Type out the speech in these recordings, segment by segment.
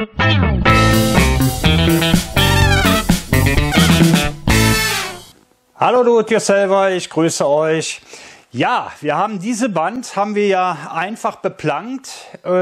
Hallo Do-it-yourselfer, ich grüße euch. Ja, wir haben diese Wand einfach beplankt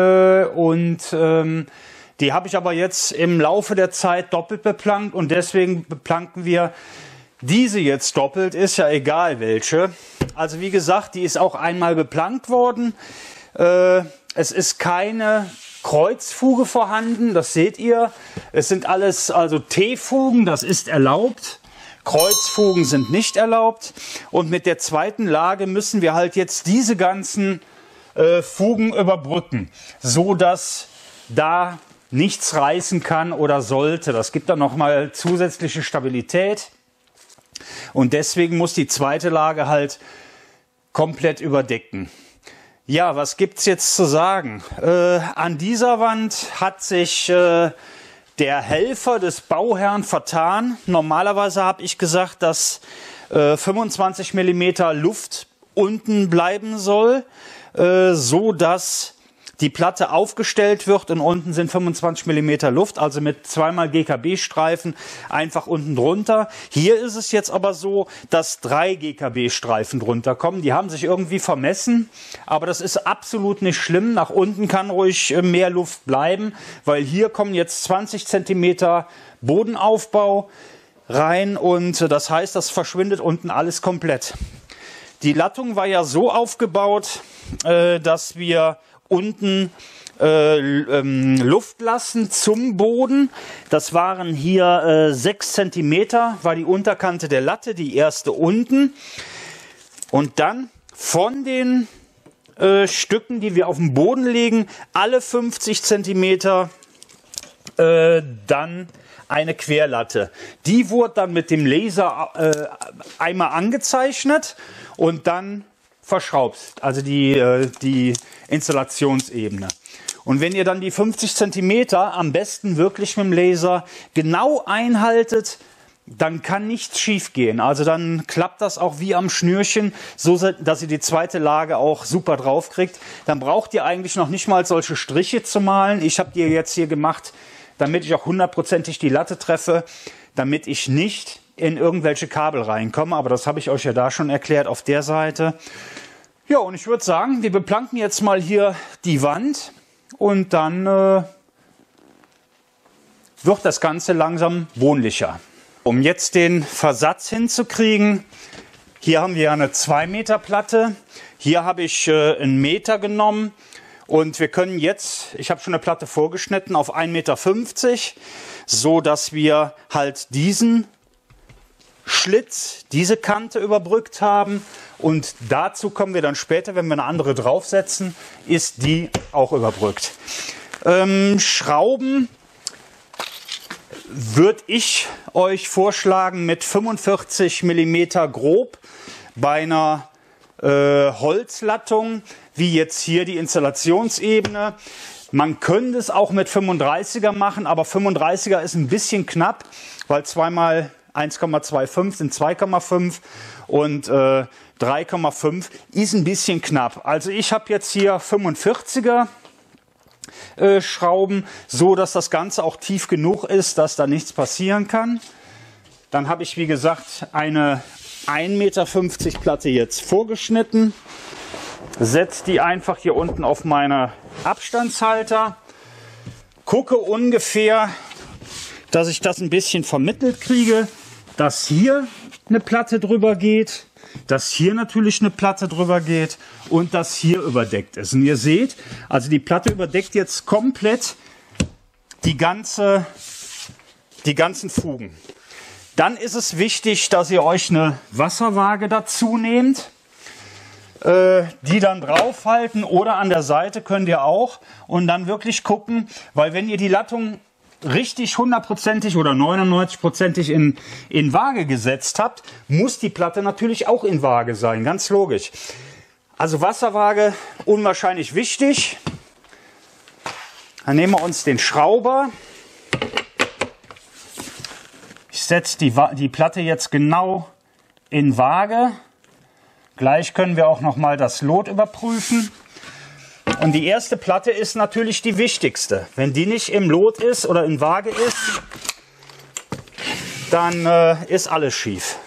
die habe ich aber jetzt im Laufe der Zeit doppelt beplankt und deswegen beplanken wir diese jetzt doppelt, ist ja egal welche. Also wie gesagt, die ist auch einmal beplankt worden. Es ist keine Kreuzfuge vorhanden, das seht ihr. Es sind alles also T-Fugen, das ist erlaubt. Kreuzfugen sind nicht erlaubt. Und mit der zweiten Lage müssen wir halt jetzt diese ganzen Fugen überbrücken, so dass da nichts reißen kann oder sollte. Das gibt dann nochmal zusätzliche Stabilität. Und deswegen muss die zweite Lage halt komplett überdecken. Ja, was gibt's jetzt zu sagen? An dieser Wand hat sich der Helfer des Bauherrn vertan. Normalerweise habe ich gesagt, dass 25 mm Luft unten bleiben soll, so dass die Platte aufgestellt wird und unten sind 25 mm Luft, also mit 2x GKB-Streifen einfach unten drunter. Hier ist es jetzt aber so, dass 3 GKB-Streifen drunter kommen. Die haben sich irgendwie vermessen, aber das ist absolut nicht schlimm. Nach unten kann ruhig mehr Luft bleiben, weil hier kommen jetzt 20 cm Bodenaufbau rein und das heißt, das verschwindet unten alles komplett. Die Lattung war ja so aufgebaut, dass wir unten Luft lassen zum Boden. Das waren hier 6 cm, war die Unterkante der Latte, die erste unten. Und dann von den Stücken, die wir auf den Boden legen, alle 50 cm dann eine Querlatte. Die wurde dann mit dem Laser einmal angezeichnet und dann verschraubt, also die Installationsebene. Und wenn ihr dann die 50 cm am besten wirklich mit dem Laser genau einhaltet, dann kann nichts schief gehen. Also dann klappt das auch wie am Schnürchen, so dass ihr die zweite Lage auch super drauf kriegt. Dann braucht ihr eigentlich noch nicht mal solche Striche zu malen. Ich habe die jetzt hier gemacht, damit ich auch hundertprozentig die Latte treffe, damit ich nicht in irgendwelche Kabel reinkomme. Aber das habe ich euch ja da schon erklärt auf der Seite. Ja, und ich würde sagen, wir beplanken jetzt mal hier die Wand und dann wird das Ganze langsam wohnlicher. Um jetzt den Versatz hinzukriegen, hier haben wir ja eine 2 Meter Platte, hier habe ich 1 Meter genommen und wir können jetzt, ich habe schon eine Platte vorgeschnitten auf 1,50 Meter, so dass wir halt diesen Schlitz, diese Kante überbrückt haben und dazu kommen wir dann später, wenn wir eine andere draufsetzen, ist die auch überbrückt. Schrauben würde ich euch vorschlagen mit 45 mm grob bei einer Holzlattung, wie jetzt hier die Installationsebene. Man könnte es auch mit 35er machen, aber 35er ist ein bisschen knapp, weil 2 x 1,25 sind 2,5 und 3,5 ist ein bisschen knapp. Also ich habe jetzt hier 45er Schrauben, so dass das Ganze auch tief genug ist, dass da nichts passieren kann. Dann habe ich, wie gesagt, eine 1,50 Meter Platte jetzt vorgeschnitten. Setze die einfach hier unten auf meine Abstandshalter. Gucke ungefähr, dass ich das ein bisschen vermittelt kriege, dass hier eine Platte drüber geht, dass hier natürlich eine Platte drüber geht und dass hier überdeckt ist. Und ihr seht, also die Platte überdeckt jetzt komplett die ganzen Fugen. Dann ist es wichtig, dass ihr euch eine Wasserwaage dazu nehmt, die dann draufhalten oder an der Seite könnt ihr auch und dann wirklich gucken, weil wenn ihr die Lattung richtig hundertprozentig oder 99%ig in Waage gesetzt habt, muss die Platte natürlich auch in Waage sein, ganz logisch. Also Wasserwaage, unwahrscheinlich wichtig. Dann nehmen wir uns den Schrauber. Ich setze die Platte jetzt genau in Waage. Gleich können wir auch noch mal das Lot überprüfen. Und die erste Platte ist natürlich die wichtigste. Wenn die nicht im Lot ist oder in Waage ist, dann ist alles schief.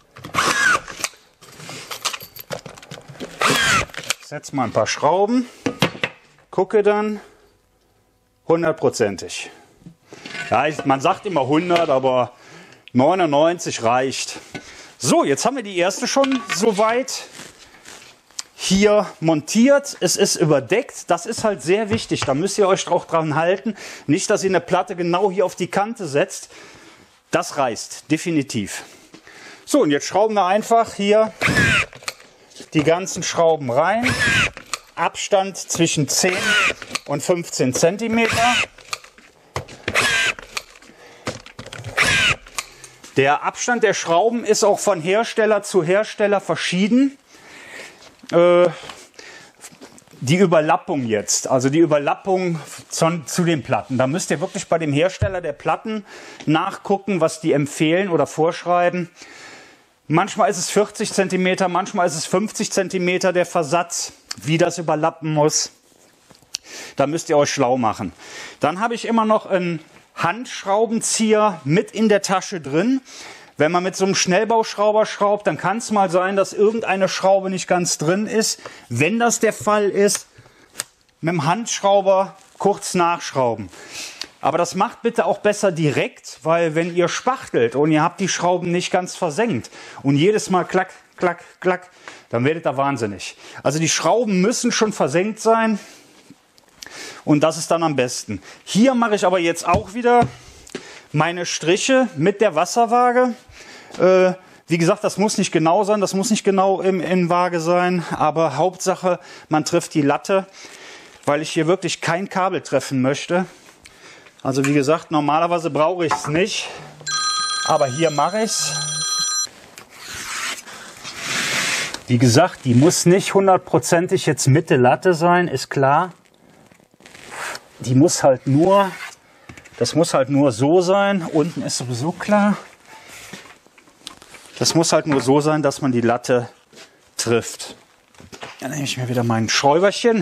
Ich setze mal ein paar Schrauben, gucke dann, 100%ig. Ja, man sagt immer 100, aber 99 reicht. So, jetzt haben wir die erste schon soweit hier montiert. Es ist überdeckt. Das ist halt sehr wichtig. Da müsst ihr euch auch dran halten. Nicht, dass ihr eine Platte genau hier auf die Kante setzt. Das reißt, definitiv. So, und jetzt schrauben wir einfach hier die ganzen Schrauben rein. Abstand zwischen 10 und 15 cm. Der Abstand der Schrauben ist auch von Hersteller zu Hersteller verschieden. Die Überlappung jetzt, also die Überlappung zu den Platten. Da müsst ihr wirklich bei dem Hersteller der Platten nachgucken, was die empfehlen oder vorschreiben. Manchmal ist es 40 cm, manchmal ist es 50 cm der Versatz, wie das überlappen muss. Da müsst ihr euch schlau machen. Dann habe ich immer noch einen Handschraubenzieher mit in der Tasche drin. Wenn man mit so einem Schnellbauschrauber schraubt, dann kann es mal sein, dass irgendeine Schraube nicht ganz drin ist. Wenn das der Fall ist, mit dem Handschrauber kurz nachschrauben. Aber das macht bitte auch besser direkt, weil wenn ihr spachtelt und ihr habt die Schrauben nicht ganz versenkt und jedes Mal klack, klack, klack, dann werdet ihr wahnsinnig. Also die Schrauben müssen schon versenkt sein. Und das ist dann am besten. Hier mache ich aber jetzt auch wieder meine Striche mit der Wasserwaage. Wie gesagt, das muss nicht genau sein, das muss nicht genau in Waage sein. Aber Hauptsache, man trifft die Latte, weil ich hier wirklich kein Kabel treffen möchte. Also wie gesagt, normalerweise brauche ich es nicht. Aber hier mache ich es. Wie gesagt, die muss nicht 100%ig jetzt Mitte Latte sein, ist klar. Die muss halt nur, das muss halt nur so sein. Unten ist sowieso klar. Das muss halt nur so sein, dass man die Latte trifft. Dann nehme ich mir wieder mein Schräuberchen.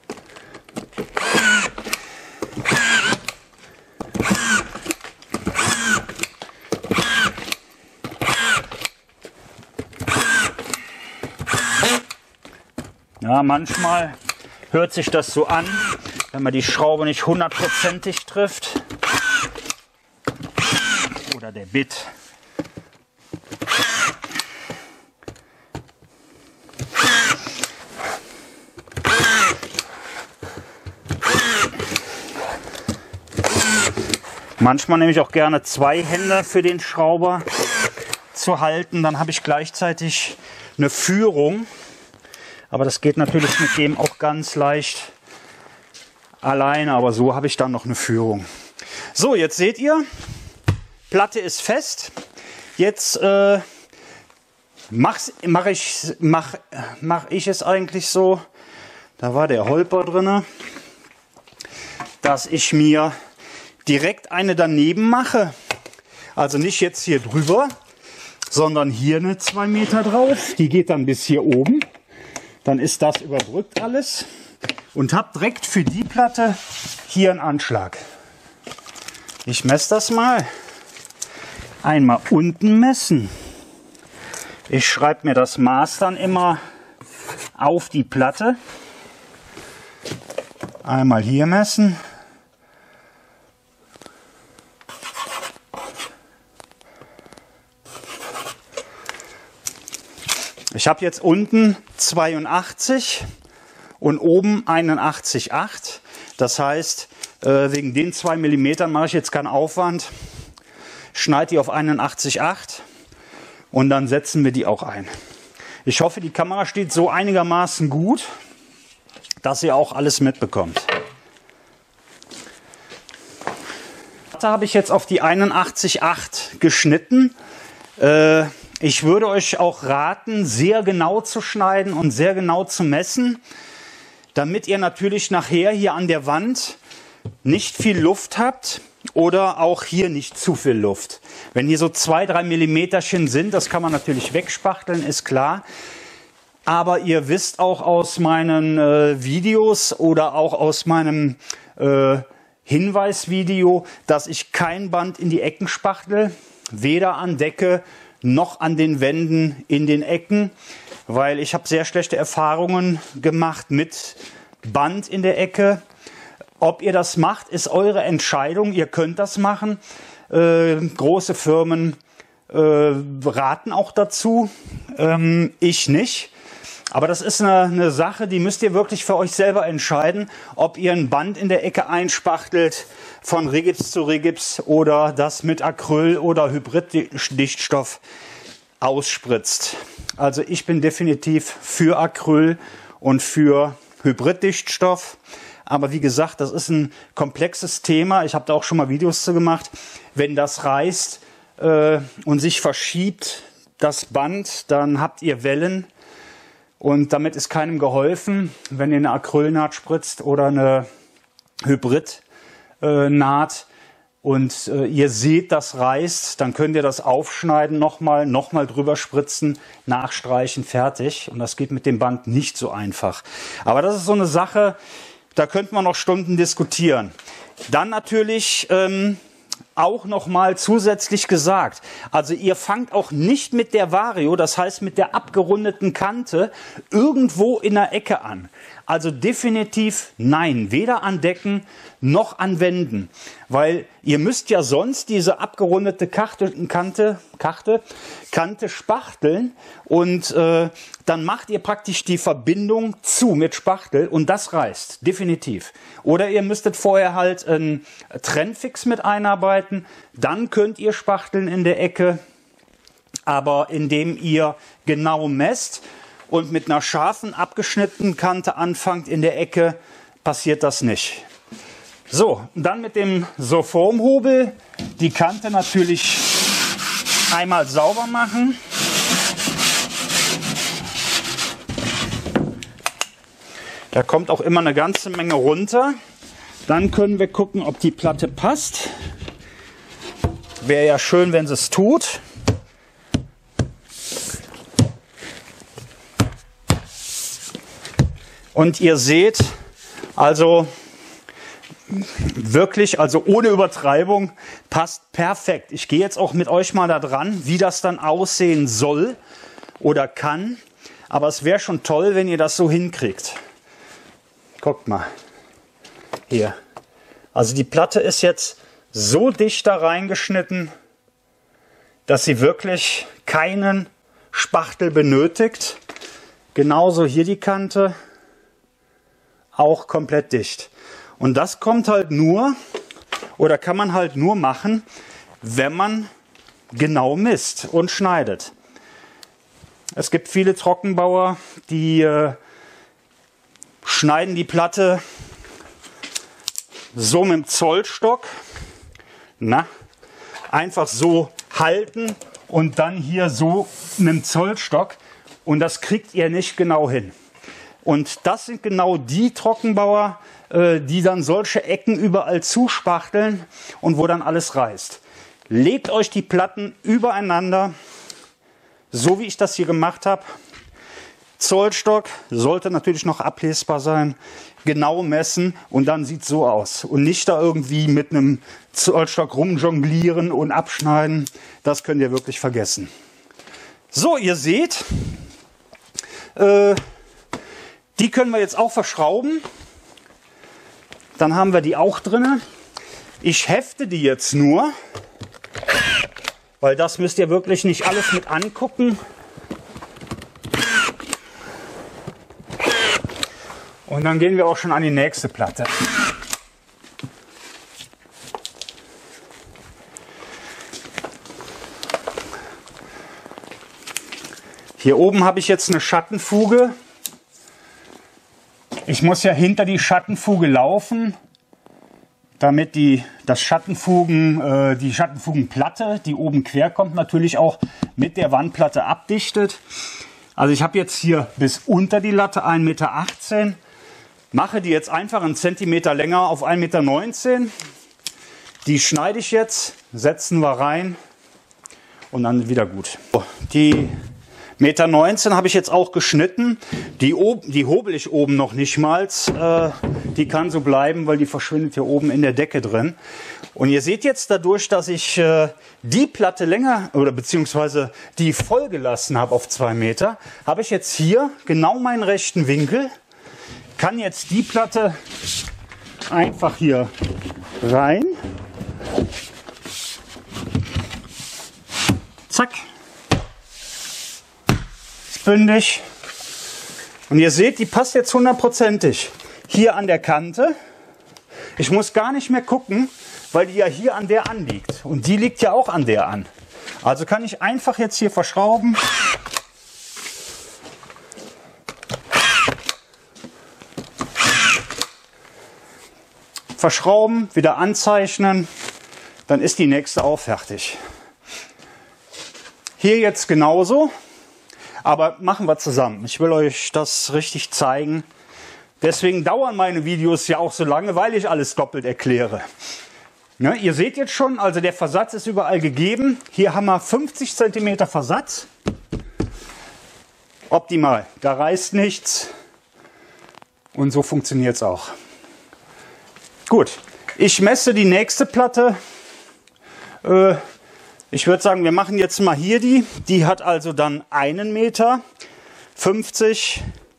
Ja, manchmal hört sich das so an, wenn man die Schraube nicht 100%ig trifft. Oder der Bit. Manchmal nehme ich auch gerne zwei Hände für den Schrauber zu halten. Dann habe ich gleichzeitig eine Führung. Aber das geht natürlich mit dem auch ganz leicht alleine, aber so habe ich dann noch eine Führung. So, jetzt seht ihr, Platte ist fest. Jetzt mach ich es eigentlich so, da war der Holper drin, dass ich mir direkt eine daneben mache. Also nicht jetzt hier drüber, sondern hier eine 2 Meter drauf. Die geht dann bis hier oben. Dann ist das überbrückt alles und habe direkt für die Platte hier einen Anschlag. Ich messe das mal. Einmal unten messen. Ich schreibe mir das Maß dann immer auf die Platte. Einmal hier messen. Ich habe jetzt unten 82 und oben 81,8. Das heißt, wegen den 2 mm mache ich jetzt keinen Aufwand. Schneide die auf 81,8 und dann setzen wir die auch ein. Ich hoffe, die Kamera steht so einigermaßen gut, dass ihr auch alles mitbekommt. Da habe ich jetzt auf die 81,8 geschnitten. Ich würde euch auch raten, sehr genau zu schneiden und sehr genau zu messen, damit ihr natürlich nachher hier an der Wand nicht viel Luft habt oder auch hier nicht zu viel Luft. Wenn hier so 2-3 Millimeterchen sind, das kann man natürlich wegspachteln, ist klar. Aber ihr wisst auch aus meinen Videos oder auch aus meinem Hinweisvideo, dass ich kein Band in die Ecken spachtel, weder an Decke noch an den Wänden in den Ecken, weil ich habe sehr schlechte Erfahrungen gemacht mit Band in der Ecke. Ob ihr das macht, ist eure Entscheidung. Ihr könnt das machen. Große Firmen raten auch dazu. Ich nicht. Aber das ist eine Sache, die müsst ihr wirklich für euch selber entscheiden, ob ihr ein Band in der Ecke einspachtelt, von Rigips zu Rigips oder das mit Acryl oder Hybriddichtstoff ausspritzt. Also ich bin definitiv für Acryl und für Hybriddichtstoff. Aber wie gesagt, das ist ein komplexes Thema. Ich habe da auch schon mal Videos zu gemacht. Wenn das reißt und sich verschiebt, das Band, dann habt ihr Wellen. Und damit ist keinem geholfen, wenn ihr eine Acrylnaht spritzt oder eine Hybridnaht und ihr seht, das reißt, dann könnt ihr das aufschneiden, nochmal drüber spritzen, nachstreichen, fertig. Und das geht mit dem Band nicht so einfach. Aber das ist so eine Sache, da könnte man noch Stunden diskutieren. Dann natürlich auch nochmal zusätzlich gesagt, also ihr fangt auch nicht mit der Vario, das heißt mit der abgerundeten Kante, irgendwo in der Ecke an. Also definitiv nein, weder an Decken noch an Wänden, weil ihr müsst ja sonst diese abgerundete Kante spachteln und dann macht ihr praktisch die Verbindung zu mit Spachtel und das reißt, definitiv. Oder ihr müsstet vorher halt einen Trennfix mit einarbeiten, dann könnt ihr spachteln in der Ecke, aber indem ihr genau messt und mit einer scharfen, abgeschnittenen Kante anfangt in der Ecke, passiert das nicht. So, dann mit dem Soformhobel die Kante natürlich einmal sauber machen. Da kommt auch immer eine ganze Menge runter. Dann können wir gucken, ob die Platte passt. Wäre ja schön, wenn sie es tut. Und ihr seht, also wirklich, also ohne Übertreibung, passt perfekt. Ich gehe jetzt auch mit euch mal da dran, wie das dann aussehen soll oder kann. Aber es wäre schon toll, wenn ihr das so hinkriegt. Guckt mal. Hier. Also die Platte ist jetzt so dicht da reingeschnitten, dass sie wirklich keinen Spachtel benötigt. Genauso hier die Kante. Auch komplett dicht. Und das kommt halt nur, oder kann man halt nur machen, wenn man genau misst und schneidet. Es gibt viele Trockenbauer, die schneiden die Platte so mit dem Zollstock, einfach so halten und dann hier so mit dem Zollstock und das kriegt ihr nicht genau hin. Und das sind genau die Trockenbauer, die dann solche Ecken überall zuspachteln und wo dann alles reißt. Legt euch die Platten übereinander, so wie ich das hier gemacht habe. Zollstock sollte natürlich noch ablesbar sein. Genau messen und dann sieht es so aus. Und nicht da irgendwie mit einem Zollstock rumjonglieren und abschneiden. Das könnt ihr wirklich vergessen. So, ihr seht, die können wir jetzt auch verschrauben. Dann haben wir die auch drin. Ich hefte die jetzt nur, weil das müsst ihr wirklich nicht alles mit angucken. Und dann gehen wir auch schon an die nächste Platte. Hier oben habe ich jetzt eine Schattenfuge. Ich muss ja hinter die Schattenfuge laufen, damit die Schattenfugenplatte, die oben quer kommt, natürlich auch mit der Wandplatte abdichtet. Also ich habe jetzt hier bis unter die Latte 1,18 Meter. Mache die jetzt einfach einen Zentimeter länger auf 1,19 Meter. Die schneide ich jetzt, setzen wir rein und dann wieder gut. Die 1,19 m habe ich jetzt auch geschnitten. Die hobel ich oben noch nicht mal. Die kann so bleiben, weil die verschwindet hier oben in der Decke drin. Und ihr seht jetzt dadurch, dass ich die Platte länger oder beziehungsweise die voll gelassen habe auf 2 Meter, habe ich jetzt hier genau meinen rechten Winkel. Kann jetzt die Platte einfach hier rein. Zack. Bündig. Und ihr seht, die passt jetzt 100%ig hier an der Kante. Ich muss gar nicht mehr gucken, weil die ja hier an der anliegt. Und die liegt ja auch an der an. Also kann ich einfach jetzt hier verschrauben. Verschrauben, wieder anzeichnen. Dann ist die nächste auch fertig. Hier jetzt genauso. Aber machen wir zusammen. Ich will euch das richtig zeigen. Deswegen dauern meine Videos ja auch so lange, weil ich alles doppelt erkläre. Ne, ihr seht jetzt schon, also der Versatz ist überall gegeben. Hier haben wir 50 cm Versatz. Optimal. Da reißt nichts. Und so funktioniert es auch. Gut. Ich messe die nächste Platte. Ich würde sagen, wir machen jetzt mal hier die. Die hat also dann 1 Meter, 50,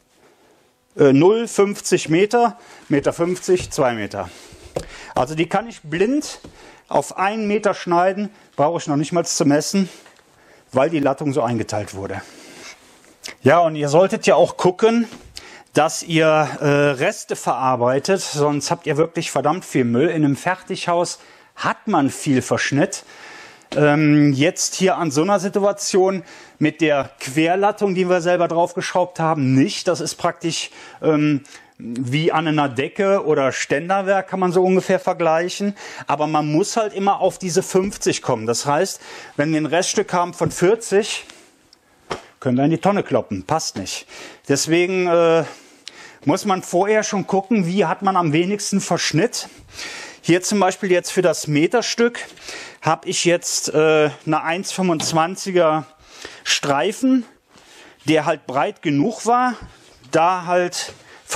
50 Meter, 1,50 Meter, 2 Meter. Also die kann ich blind auf 1 Meter schneiden. Brauche ich noch nicht mal zu messen, weil die Lattung so eingeteilt wurde. Ja, und ihr solltet ja auch gucken, dass ihr Reste verarbeitet. Sonst habt ihr wirklich verdammt viel Müll. In einem Fertighaus hat man viel Verschnitt. Jetzt hier an so einer Situation mit der Querlattung, die wir selber draufgeschraubt haben, nicht. Das ist praktisch wie an einer Decke oder Ständerwerk, kann man so ungefähr vergleichen. Aber man muss halt immer auf diese 50 kommen. Das heißt, wenn wir ein Reststück haben von 40, können wir in die Tonne kloppen. Passt nicht. Deswegen muss man vorher schon gucken, wie hat man am wenigsten Verschnitt. Hier zum Beispiel jetzt für das Meterstück habe ich jetzt eine 1,25er Streifen, der halt breit genug war, da halt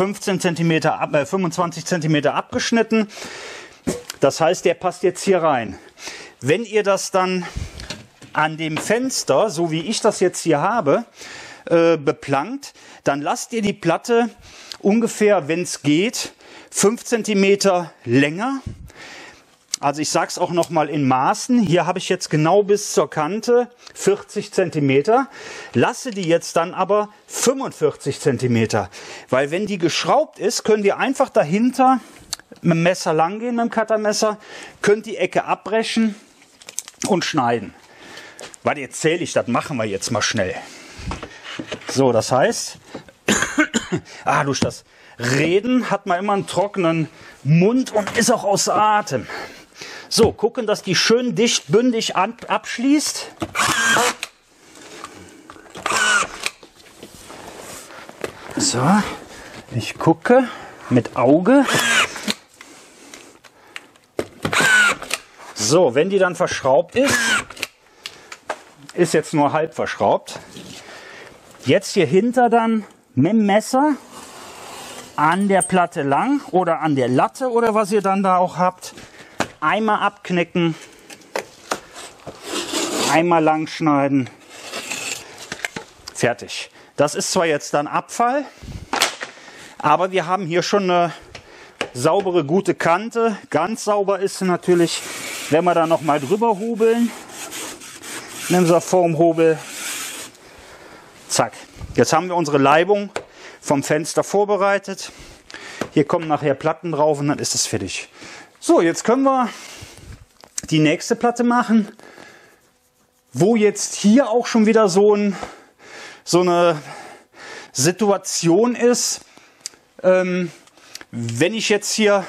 25 cm abgeschnitten. Das heißt, der passt jetzt hier rein. Wenn ihr das dann an dem Fenster, so wie ich das jetzt hier habe, beplankt, dann lasst ihr die Platte ungefähr, wenn es geht, 5 cm länger. Also ich sage es auch noch mal in Maßen. Hier habe ich jetzt genau bis zur Kante 40 cm. Lasse die jetzt dann aber 45 cm. Weil wenn die geschraubt ist, könnt ihr einfach dahinter mit dem Messer lang gehen, mit dem Cuttermesser, könnt die Ecke abbrechen und schneiden. Warte, jetzt zähle ich, das machen wir jetzt mal schnell. So, das heißt, durch das Reden hat man immer einen trockenen Mund und ist auch außer Atem. So, gucken, dass die schön dicht bündig abschließt. So, ich gucke mit Auge. So, wenn die dann verschraubt ist, ist jetzt nur halb verschraubt. Jetzt hier hinter dann mit dem Messer an der Platte lang oder an der Latte oder was ihr dann da auch habt. Einmal abknicken, einmal lang schneiden, fertig. Das ist zwar jetzt dann Abfall, aber wir haben hier schon eine saubere, gute Kante. Ganz sauber ist sie natürlich, wenn wir da noch mal drüber hobeln. Nehmen wir Formhobel. Zack. Jetzt haben wir unsere Leibung vom Fenster vorbereitet. Hier kommen nachher Platten drauf und dann ist es fertig. So, jetzt können wir die nächste Platte machen, wo jetzt hier auch schon wieder so eine Situation ist. Wenn ich jetzt hier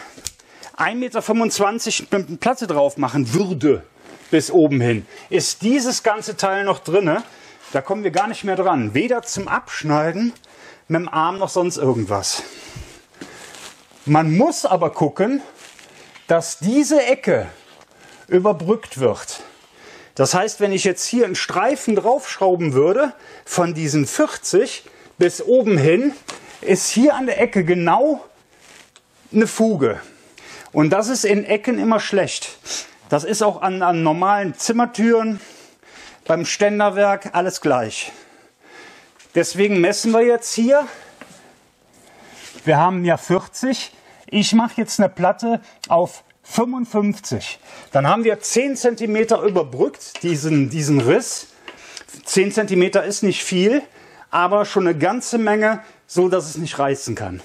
1,25 Meter mit Platte drauf machen würde, bis oben hin, ist dieses ganze Teil noch drin. Da kommen wir gar nicht mehr dran. Weder zum Abschneiden mit dem Arm noch sonst irgendwas. Man muss aber gucken, dass diese Ecke überbrückt wird. Das heißt, wenn ich jetzt hier einen Streifen draufschrauben würde, von diesen 40 bis oben hin, ist hier an der Ecke genau eine Fuge. Und das ist in Ecken immer schlecht. Das ist auch an normalen Zimmertüren, beim Ständerwerk, alles gleich. Deswegen messen wir jetzt hier. Wir haben ja 40. Ich mache jetzt eine Platte auf 55. Dann haben wir 10 cm überbrückt, diesen Riss. 10 cm ist nicht viel, aber schon eine ganze Menge, so dass es nicht reißen kann.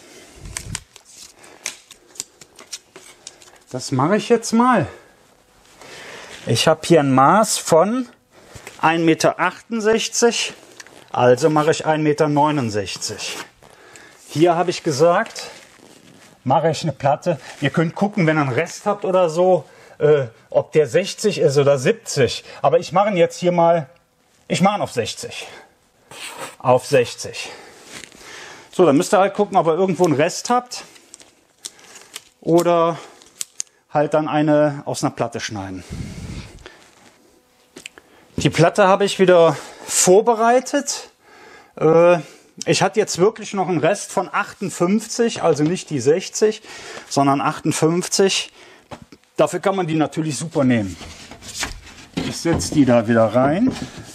Das mache ich jetzt mal. Ich habe hier ein Maß von 1,68 m, also mache ich 1,69 m. Hier habe ich gesagt, mache ich eine Platte. Ihr könnt gucken, wenn ihr einen Rest habt oder so, ob der 60 ist oder 70. Aber ich mache ihn jetzt hier mal, ich mache ihn auf 60. Auf 60. So, dann müsst ihr halt gucken, ob ihr irgendwo einen Rest habt. Oder halt dann eine aus einer Platte schneiden. Die Platte habe ich wieder vorbereitet. Ich hatte jetzt wirklich noch einen Rest von 58, also nicht die 60, sondern 58. Dafür kann man die natürlich super nehmen. Ich setze die da wieder rein,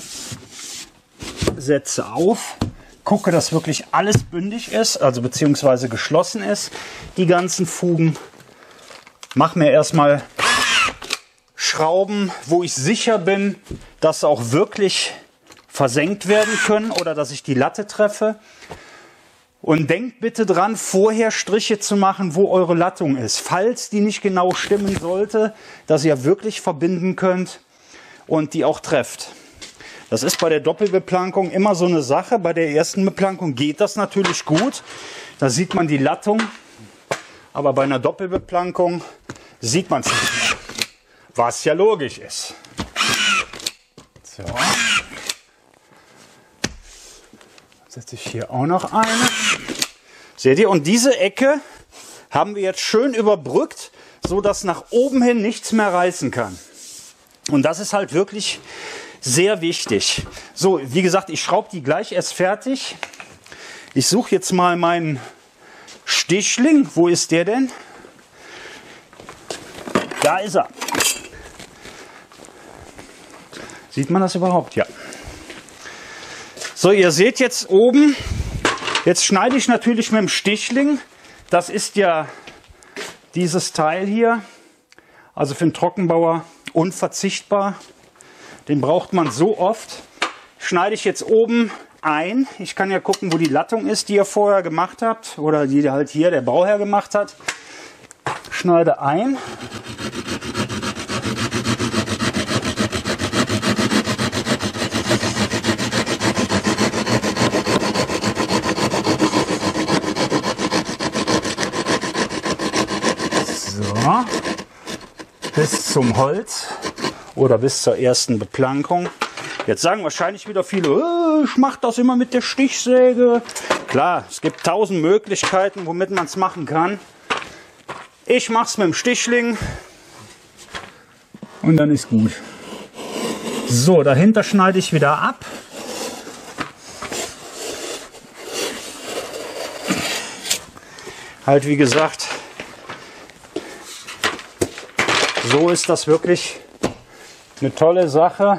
setze auf, gucke, dass wirklich alles bündig ist, also beziehungsweise geschlossen ist, die ganzen Fugen. Mache mir erstmal Schrauben, wo ich sicher bin, dass sie auch wirklich versenkt werden können oder dass ich die Latte treffe. Und denkt bitte dran, vorher Striche zu machen, wo eure Lattung ist. Falls die nicht genau stimmen sollte, dass ihr wirklich verbinden könnt und die auch trefft. Das ist bei der Doppelbeplankung immer so eine Sache. Bei der ersten Beplankung geht das natürlich gut. Da sieht man die Lattung. Aber bei einer Doppelbeplankung sieht man es nicht mehr. Was ja logisch ist. So. Setze ich hier auch noch eine. Seht ihr? Und diese Ecke haben wir jetzt schön überbrückt, so dass nach oben hin nichts mehr reißen kann. Und das ist halt wirklich sehr wichtig. So, wie gesagt, ich schraube die gleich erst fertig. Ich suche jetzt mal meinen Stichling. Wo ist der denn? Da ist er. Sieht man das überhaupt? Ja. So, ihr seht jetzt oben, jetzt schneide ich natürlich mit dem Stichling. Das ist ja dieses Teil hier, also für einen Trockenbauer unverzichtbar. Den braucht man so oft. Schneide ich jetzt oben ein. Ich kann ja gucken, wo die Lattung ist, die ihr vorher gemacht habt oder die halt hier der Bauherr gemacht hat. Schneide ein. Bis zum Holz oder bis zur ersten Beplankung. Jetzt sagen wahrscheinlich wieder viele, ich mache das immer mit der Stichsäge. Klar, es gibt 1000 Möglichkeiten, womit man es machen kann. Ich mache es mit dem Stichling und dann ist gut. So, dahinter schneide ich wieder ab. Halt wie gesagt, so ist das wirklich eine tolle Sache.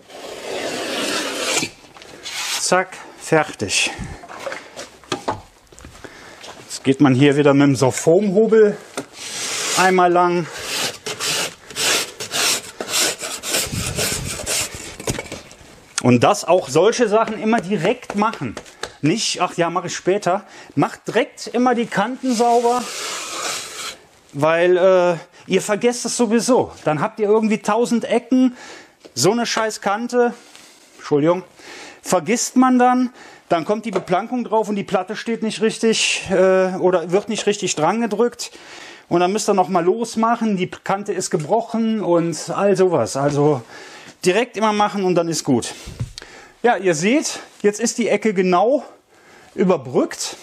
Zack, fertig. Jetzt geht man hier wieder mit dem Sulfomhobel einmal lang. Und das auch solche Sachen immer direkt machen. Nicht, ach ja, mache ich später. Macht direkt immer die Kanten sauber, weil ihr vergesst es sowieso. Dann habt ihr irgendwie 1000 Ecken, so eine scheiß Kante, Entschuldigung, vergisst man dann kommt die Beplankung drauf und die Platte steht nicht richtig oder wird nicht richtig dran gedrückt. Und dann müsst ihr noch mal losmachen, die Kante ist gebrochen und all sowas. Also direkt immer machen und dann ist gut. Ja, ihr seht, jetzt ist die Ecke genau überbrückt.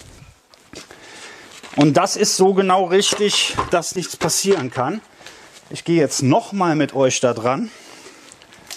Und das ist so genau richtig, dass nichts passieren kann. Ich gehe jetzt noch mal mit euch da dran.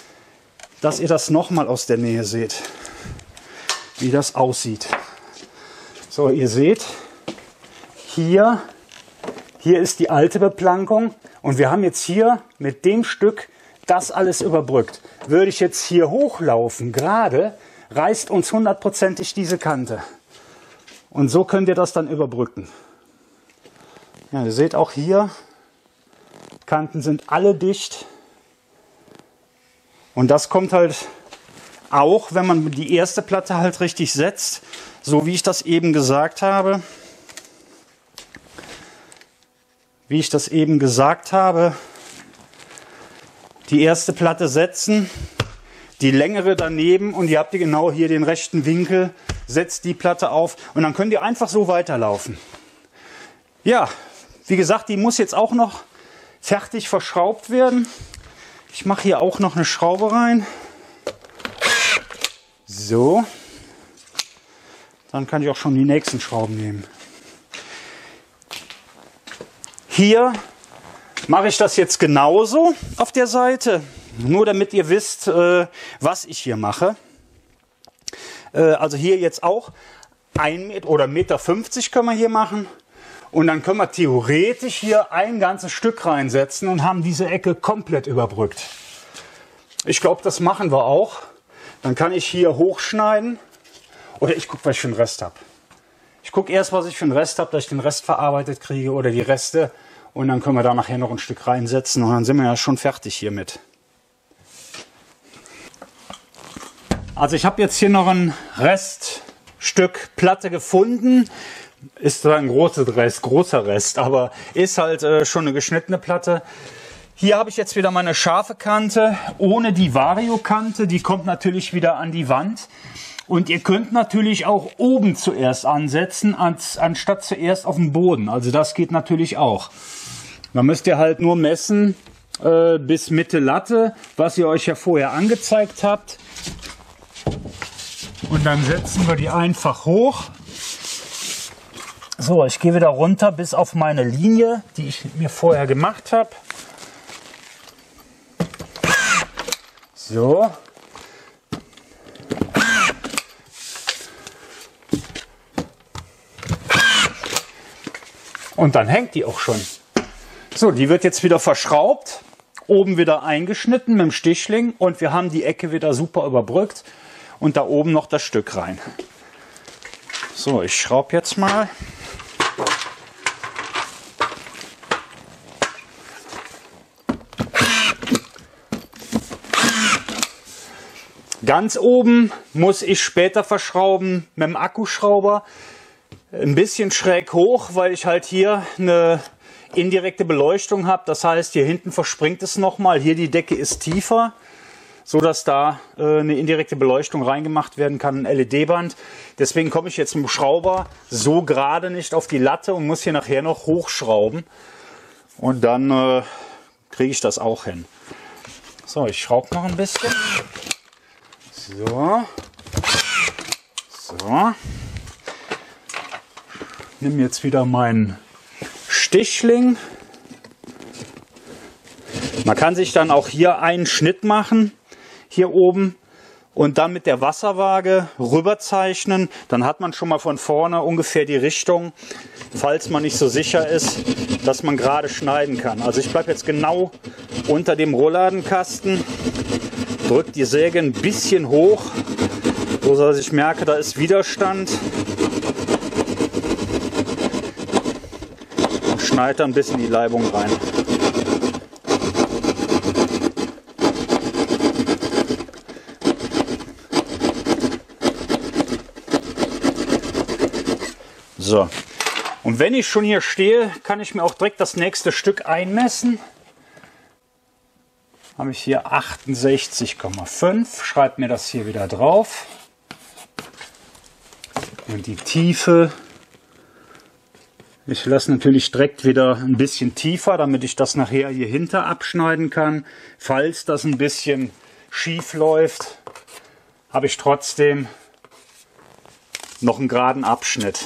dass ihr das nochmal aus der Nähe seht, wie das aussieht. So, ihr seht, hier ist die alte Beplankung und wir haben jetzt hier mit dem Stück das alles überbrückt. Würde ich jetzt hier hochlaufen, gerade, reißt uns hundertprozentig diese Kante. Und so könnt ihr das dann überbrücken. Ja, ihr seht auch hier, Kanten sind alle dicht. Und das kommt halt auch, wenn man die erste Platte halt richtig setzt, so wie ich das eben gesagt habe. Die erste Platte setzen, die längere daneben und ihr habt genau hier den rechten Winkel, setzt die Platte auf und dann könnt ihr einfach so weiterlaufen. Ja, wie gesagt, die muss jetzt auch noch fertig verschraubt werden. Ich mache hier auch noch eine Schraube rein. So. Dann kann ich auch schon die nächsten Schrauben nehmen. Hier mache ich das jetzt genauso auf der Seite. Nur damit ihr wisst, was ich hier mache. Also hier jetzt auch 1 Meter oder 1,50 Meter können wir hier machen. Und dann können wir theoretisch hier ein ganzes Stück reinsetzen und haben diese Ecke komplett überbrückt. Ich glaube, das machen wir auch. Dann kann ich hier hochschneiden. Oder ich gucke, was ich für einen Rest habe. Ich gucke erst, was ich für einen Rest habe, dass ich den Rest verarbeitet kriege oder die Reste. Und dann können wir da nachher noch ein Stück reinsetzen. Und dann sind wir ja schon fertig hiermit. Also ich habe jetzt hier noch ein Reststück Platte gefunden. Ist zwar ein großer Rest, aber ist halt schon eine geschnittene Platte. Hier habe ich jetzt wieder meine scharfe Kante, ohne die Vario-Kante. Die kommt natürlich wieder an die Wand. Und ihr könnt natürlich auch oben zuerst ansetzen, anstatt zuerst auf dem Boden. Also das geht natürlich auch. Man müsst ihr halt nur messen bis Mitte Latte, was ihr euch ja vorher angezeigt habt. Und dann setzen wir die einfach hoch. So, ich gehe wieder runter bis auf meine Linie, die ich mir vorher gemacht habe. So. Und dann hängt die auch schon. So, die wird jetzt wieder verschraubt, oben wieder eingeschnitten mit dem Stichling und wir haben die Ecke wieder super überbrückt und da oben noch das Stück rein. So, ich schraube jetzt mal. Ganz oben muss ich später verschrauben mit dem Akkuschrauber. Ein bisschen schräg hoch, weil ich halt hier eine indirekte Beleuchtung habe. Das heißt, hier hinten verspringt es nochmal. Hier die Decke ist tiefer, so dass da eine indirekte Beleuchtung reingemacht werden kann, ein LED-Band. Deswegen komme ich jetzt mit dem Schrauber so gerade nicht auf die Latte und muss hier nachher noch hochschrauben. Und dann kriege ich das auch hin. So, ich schraube noch ein bisschen. So. So. Nimm jetzt wieder meinen Stichling. Man kann sich dann auch hier einen Schnitt machen, hier oben, und dann mit der Wasserwaage rüber zeichnen. Dann hat man schon mal von vorne ungefähr die Richtung, falls man nicht so sicher ist, dass man gerade schneiden kann. Also ich bleibe jetzt genau unter dem Rollladenkasten, drücke die Säge ein bisschen hoch, so dass ich merke, da ist Widerstand. Und schneide dann ein bisschen die Leibung rein. So, und wenn ich schon hier stehe, kann ich mir auch direkt das nächste Stück einmessen. Habe ich hier 68,5, schreibe mir das hier wieder drauf. Und die Tiefe, ich lasse natürlich direkt wieder ein bisschen tiefer, damit ich das nachher hier hinter abschneiden kann. Falls das ein bisschen schief läuft, habe ich trotzdem noch einen geraden Abschnitt.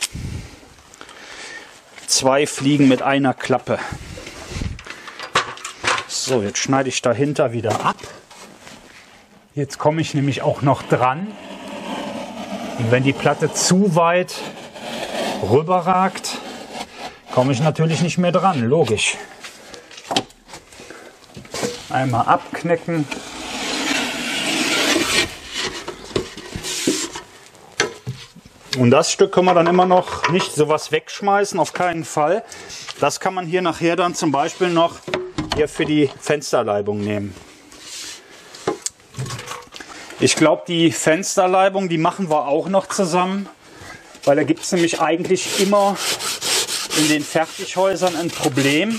2 Fliegen mit einer Klappe. So, jetzt schneide ich dahinter wieder ab. Jetzt komme ich nämlich auch noch dran. Und wenn die Platte zu weit rüberragt, komme ich natürlich nicht mehr dran, logisch. Einmal abknicken. Und das Stück können wir dann immer noch nicht sowas wegschmeißen, auf keinen Fall. Das kann man hier nachher dann zum Beispiel noch hier für die Fensterleibung nehmen. Ich glaube, die Fensterleibung, die machen wir auch noch zusammen, weil da gibt es nämlich eigentlich immer in den Fertighäusern ein Problem.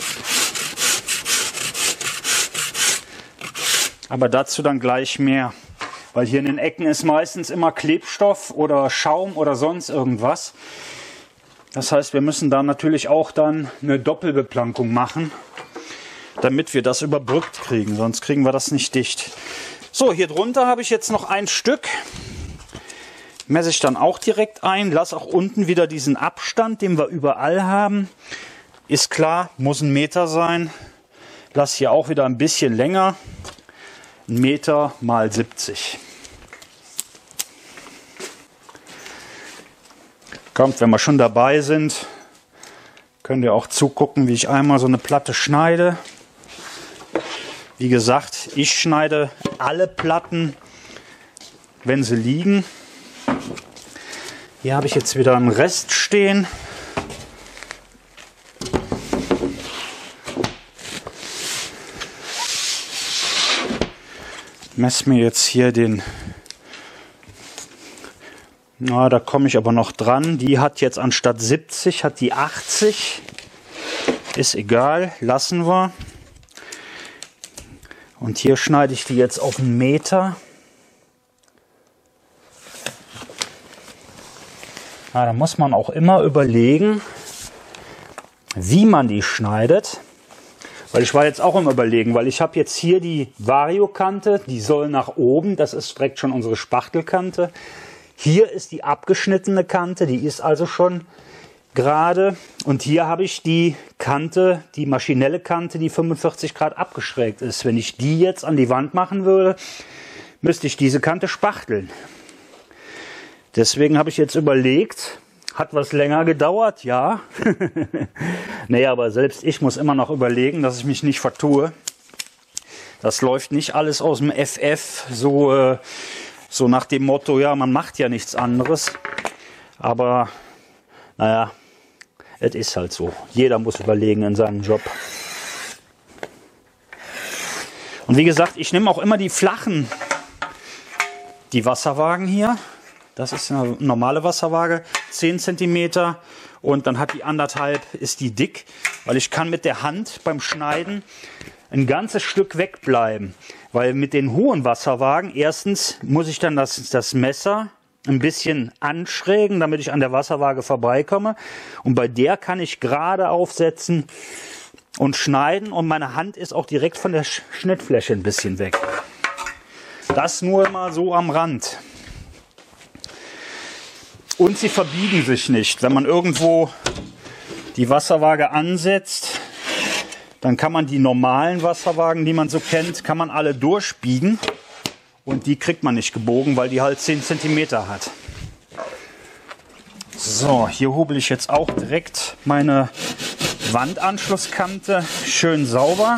Aber dazu dann gleich mehr. Weil hier in den Ecken ist meistens immer Klebstoff oder Schaum oder sonst irgendwas. Das heißt, wir müssen da natürlich auch dann eine Doppelbeplankung machen, damit wir das überbrückt kriegen. Sonst kriegen wir das nicht dicht. So, hier drunter habe ich jetzt noch ein Stück. Messe ich dann auch direkt ein. Lass auch unten wieder diesen Abstand, den wir überall haben. Ist klar, muss 1 Meter sein. Lass hier auch wieder ein bisschen länger. 1 Meter mal 70. Kommt, wenn wir schon dabei sind, könnt ihr auch zugucken, wie ich einmal so eine Platte schneide. Wie gesagt, ich schneide alle Platten, wenn sie liegen. Hier habe ich jetzt wieder einen Rest stehen. Messe mir jetzt hier den, na, da komme ich aber noch dran. Die hat jetzt anstatt 70, hat die 80. Ist egal, lassen wir. Und hier schneide ich die jetzt auf 1 Meter. Na, da muss man auch immer überlegen, wie man die schneidet. Weil ich war jetzt auch im Überlegen, weil ich habe jetzt hier die Variokante, die soll nach oben, das ist direkt schon unsere Spachtelkante. Hier ist die abgeschnittene Kante, die ist also schon gerade. Und hier habe ich die Kante, die maschinelle Kante, die 45 Grad abgeschrägt ist. Wenn ich die jetzt an die Wand machen würde, müsste ich diese Kante spachteln. Deswegen habe ich jetzt überlegt, hat was länger gedauert, ja. Naja, aber selbst ich muss immer noch überlegen, dass ich mich nicht vertue. Das läuft nicht alles aus dem FF, so nach dem Motto, ja, man macht ja nichts anderes. Aber, naja, es ist halt so. Jeder muss überlegen in seinem Job. Und wie gesagt, ich nehme auch immer die flachen, die Wasserwagen hier. Das ist eine normale Wasserwaage, 10 cm und dann hat die 1,5, ist die dick, weil ich kann mit der Hand beim Schneiden ein ganzes Stück wegbleiben. Weil mit den hohen Wasserwagen, erstens muss ich dann das Messer ein bisschen anschrägen, damit ich an der Wasserwaage vorbeikomme. Und bei der kann ich gerade aufsetzen und schneiden und meine Hand ist auch direkt von der Schnittfläche ein bisschen weg. Das nur mal so am Rand. Und sie verbiegen sich nicht. Wenn man irgendwo die Wasserwaage ansetzt, dann kann man die normalen Wasserwagen, die man so kennt, kann man alle durchbiegen. Und die kriegt man nicht gebogen, weil die halt 10 cm hat. So, hier hobel ich jetzt auch direkt meine Wandanschlusskante schön sauber.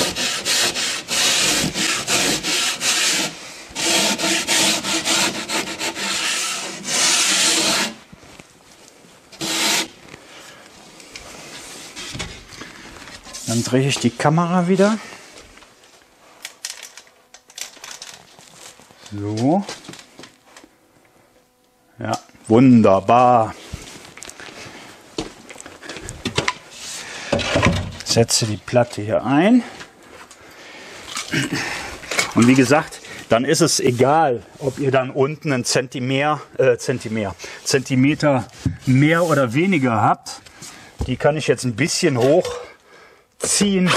Dann drehe ich die Kamera wieder. So. Ja, wunderbar. Setze die Platte hier ein. Und wie gesagt, dann ist es egal, ob ihr dann unten einen Zentimeter mehr oder weniger habt. Die kann ich jetzt ein bisschen hochziehen.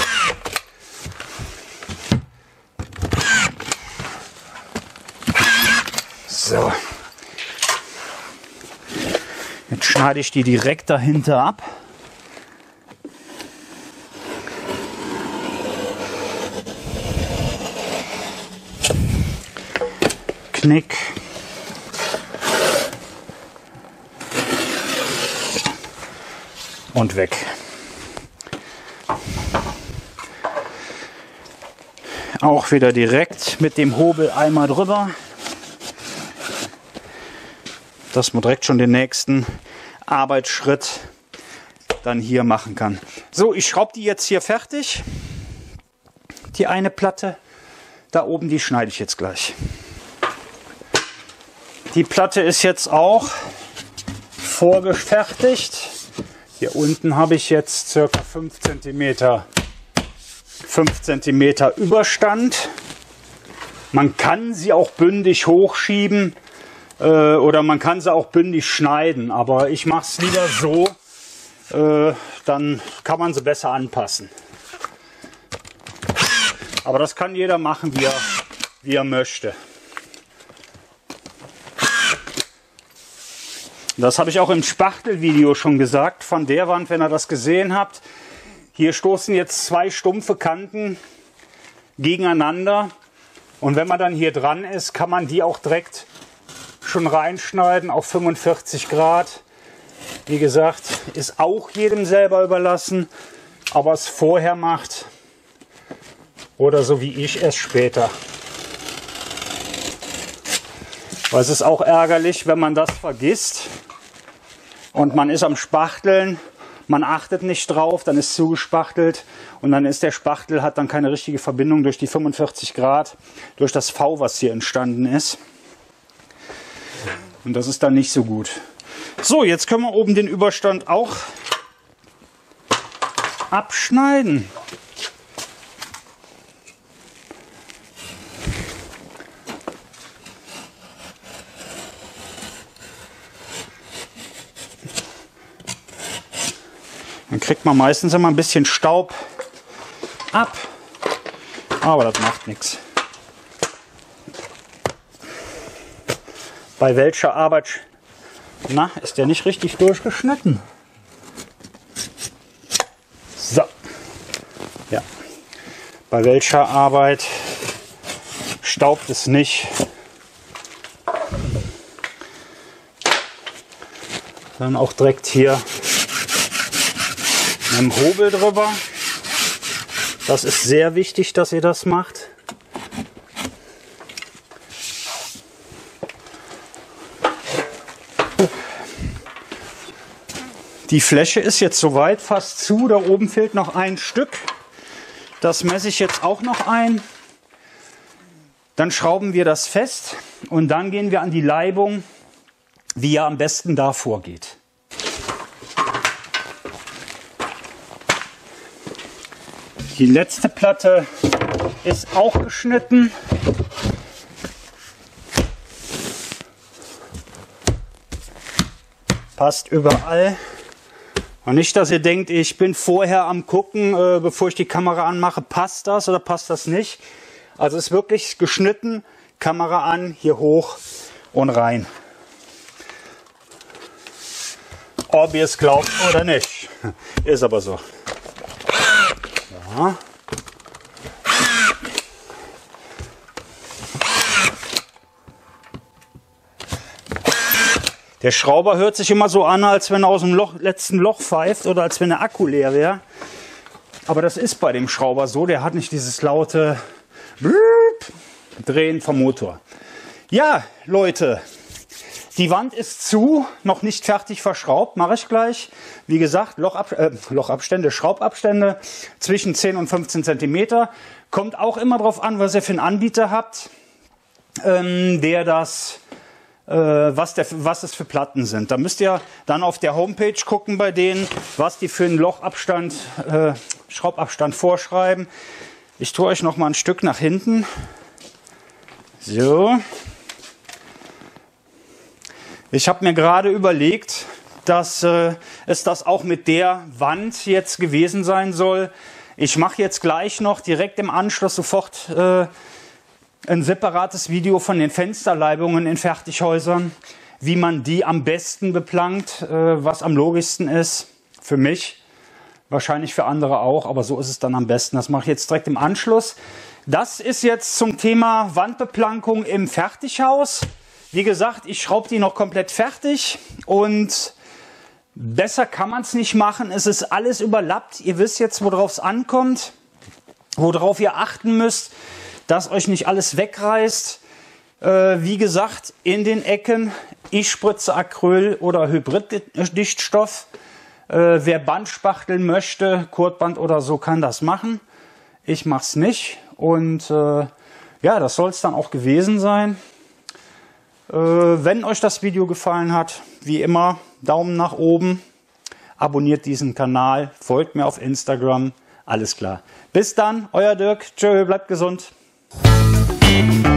So. Jetzt schneide ich die direkt dahinter ab. Knick. Und weg. Auch wieder direkt mit dem Hobel einmal drüber, dass man direkt schon den nächsten Arbeitsschritt dann hier machen kann. So, ich schraube die jetzt hier fertig. Die eine Platte da oben, die schneide ich jetzt gleich. Die Platte ist jetzt auch vorgefertigt. Hier unten habe ich jetzt circa 5 cm Überstand. Man kann sie auch bündig hochschieben oder man kann sie auch bündig schneiden, aber ich mache es lieber so, dann kann man sie besser anpassen. Aber das kann jeder machen, wie er möchte. Das habe ich auch im Spachtelvideo schon gesagt, von der Wand, wenn ihr das gesehen habt. Hier stoßen jetzt zwei stumpfe Kanten gegeneinander. Und wenn man dann hier dran ist, kann man die auch direkt schon reinschneiden auf 45 Grad. Wie gesagt, ist auch jedem selber überlassen, ob er es vorher macht oder so wie ich es später. Weil es ist auch ärgerlich, wenn man das vergisst und man ist am Spachteln, man achtet nicht drauf, dann ist zugespachtelt und dann ist der Spachtel, hat dann keine richtige Verbindung durch die 45 Grad, durch das V, was hier entstanden ist. Und das ist dann nicht so gut. So, jetzt können wir oben den Überstand auch abschneiden. Dann kriegt man meistens immer ein bisschen Staub ab, aber das macht nichts. Bei welcher Arbeit, na, ist der nicht richtig durchgeschnitten? So, ja, bei welcher Arbeit staubt es nicht? Dann auch direkt hier mit dem Hobel drüber. Das ist sehr wichtig, dass ihr das macht. Die Fläche ist jetzt soweit fast zu. Da oben fehlt noch ein Stück. Das messe ich jetzt auch noch ein. Dann schrauben wir das fest und dann gehen wir an die Leibung, wie ihr am besten da vorgeht. Die letzte Platte ist auch geschnitten. Passt überall. Und nicht, dass ihr denkt, ich bin vorher am Gucken, bevor ich die Kamera anmache, passt das oder passt das nicht. Also ist wirklich geschnitten, Kamera an, hier hoch und rein. Ob ihr es glaubt oder nicht. Ist aber so. Ja. Der Schrauber hört sich immer so an, als wenn er aus dem letzten Loch pfeift oder als wenn der Akku leer wäre. Aber das ist bei dem Schrauber so, der hat nicht dieses laute Drehen vom Motor. Ja, Leute, die Wand ist zu, noch nicht fertig verschraubt, mache ich gleich. Wie gesagt, Schraubabstände zwischen 10 und 15 cm. Kommt auch immer darauf an, was ihr für einen Anbieter habt, der das... was es für Platten sind. Da müsst ihr dann auf der Homepage gucken bei denen, was die für einen Lochabstand, Schraubabstand vorschreiben. Ich tue euch noch mal ein Stück nach hinten. So. Ich habe mir gerade überlegt, dass es das auch mit der Wand jetzt gewesen sein soll. Ich mache jetzt gleich noch direkt im Anschluss sofort ein separates Video von den Fensterleibungen in Fertighäusern, wie man die am besten beplankt, was am logischsten ist. Für mich, wahrscheinlich für andere auch, aber so ist es dann am besten. Das mache ich jetzt direkt im Anschluss. Das ist jetzt zum Thema Wandbeplankung im Fertighaus. Wie gesagt, ich schraube die noch komplett fertig und besser kann man es nicht machen. Es ist alles überlappt. Ihr wisst jetzt, worauf es ankommt, worauf ihr achten müsst, dass euch nicht alles wegreißt. Wie gesagt, in den Ecken, ich spritze Acryl oder Hybriddichtstoff. Wer Band spachteln möchte, Kordband oder so, kann das machen. Ich mache es nicht. Und ja, das soll es dann auch gewesen sein. Wenn euch das Video gefallen hat, wie immer, Daumen nach oben, abonniert diesen Kanal, folgt mir auf Instagram, alles klar. Bis dann, euer Dirk, tschö, bleibt gesund.